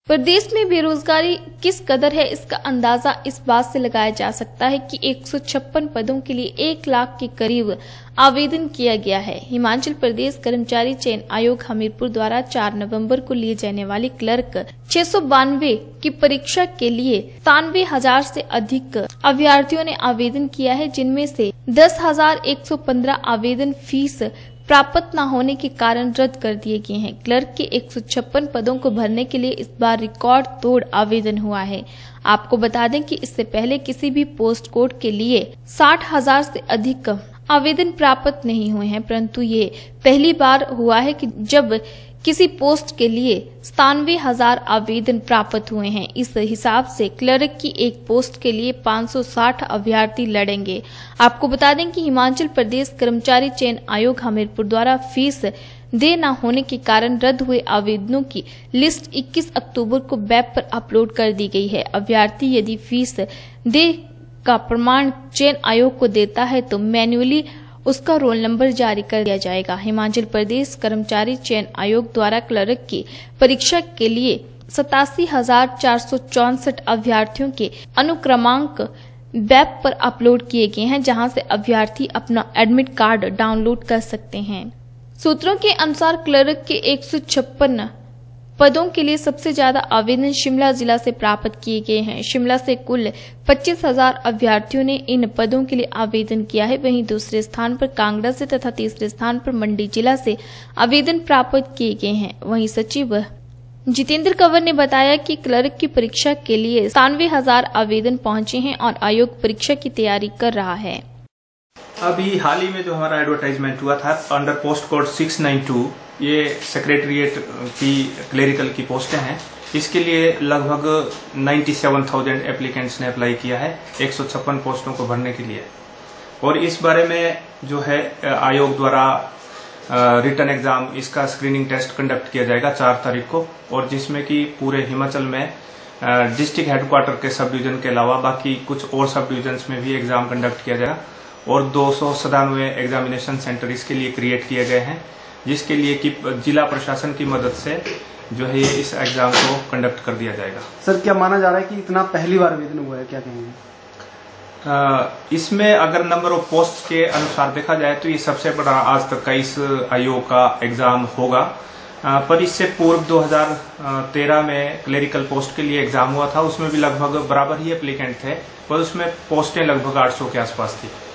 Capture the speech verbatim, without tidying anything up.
प्रदेश में बेरोजगारी किस कदर है, इसका अंदाजा इस बात से लगाया जा सकता है कि एक सौ छप्पन पदों के लिए एक लाख के करीब आवेदन किया गया है। हिमाचल प्रदेश कर्मचारी चयन आयोग हमीरपुर द्वारा चार नवंबर को लिए जाने वाली क्लर्क छह सौ बानवे की परीक्षा के लिए सतानवे हजार से अधिक अभ्यर्थियों ने आवेदन किया है, जिनमें से दस हजार एक सौ पंद्रह आवेदन फीस प्राप्त न होने के कारण रद्द कर दिए गए हैं। क्लर्क के एक सौ छप्पन पदों को भरने के लिए इस बार रिकॉर्ड तोड़ आवेदन हुआ है। आपको बता दें कि इससे पहले किसी भी पोस्ट कोड के लिए साठ हजार से अधिक आवेदन प्राप्त नहीं हुए हैं, परंतु ये पहली बार हुआ है कि जब किसी पोस्ट के लिए सतानवे हजार आवेदन प्राप्त हुए हैं। इस हिसाब से क्लर्क की एक पोस्ट के लिए पाँच सौ साठ अभ्यर्थी लड़ेंगे। आपको बता दें कि हिमाचल प्रदेश कर्मचारी चयन आयोग हमीरपुर द्वारा फीस दे न होने के कारण रद्द हुए आवेदनों की लिस्ट इक्कीस अक्टूबर को वेब पर अपलोड कर दी गई है। अभ्यर्थी यदि फीस दे का प्रमाण चयन आयोग को देता है तो मैन्युअली उसका रोल नंबर जारी कर दिया जाएगा। हिमाचल प्रदेश कर्मचारी चयन आयोग द्वारा क्लर्क की परीक्षा के लिए सतासी हजार चार सौ चौसठ अभ्यर्थियों के अनुक्रमांक वेब पर अपलोड किए गए हैं, जहां से अभ्यर्थी अपना एडमिट कार्ड डाउनलोड कर सकते हैं। सूत्रों के अनुसार क्लर्क के एक सौ छप्पन पदों के लिए सबसे ज्यादा आवेदन शिमला जिला से प्राप्त किए गए हैं। शिमला से कुल पच्चीस हजार अभ्यर्थियों ने इन पदों के लिए आवेदन किया है। वहीं दूसरे स्थान पर कांगड़ा से तथा तीसरे स्थान पर मंडी जिला से आवेदन प्राप्त किए गए हैं। वहीं सचिव जितेंद्र कंवर ने बताया कि क्लर्क की परीक्षा के लिए सतानवे हजार आवेदन पहुंचे हैं और आयोग परीक्षा की तैयारी कर रहा है। अभी हाल ही में जो हमारा एडवर्टाइजमेंट हुआ था अंडर पोस्ट कोड छह नौ दो, ये सेक्रेटरीट की क्लेरिकल की पोस्टें हैं। इसके लिए लगभग सत्तानवे हज़ार एप्लीकेंट्स ने अप्लाई किया है एक सौ छप्पन पोस्टों को भरने के लिए। और इस बारे में जो है आयोग द्वारा रिटन एग्जाम, इसका स्क्रीनिंग टेस्ट कंडक्ट किया जाएगा चार तारीख को, और जिसमें कि पूरे हिमाचल में डिस्ट्रिक्ट हेडक्वार्टर के सब डिवीजन के अलावा बाकी कुछ और सब डिवीजन में भी एग्जाम कंडक्ट किया जाएगा। और दो सौ सतानवे एग्जामिनेशन सेंटर इसके लिए क्रिएट किए गए हैं, जिसके लिए कि जिला प्रशासन की मदद से जो है इस एग्जाम को कंडक्ट कर दिया जाएगा। सर, क्या माना जा रहा है कि इतना पहली बार आवेदन हुआ है, क्या कहेंगे? इसमें अगर नंबर ऑफ पोस्ट के अनुसार देखा जाए तो ये सबसे बड़ा आज तक का इस आयोग का एग्जाम होगा। पर इससे पूर्व दो हज़ार तेरह में क्लेरिकल पोस्ट के लिए एग्जाम हुआ था, उसमें भी लगभग बराबर ही एप्लीकेंट थे, पर उसमें पोस्टें लगभग आठ सौ के आसपास थी।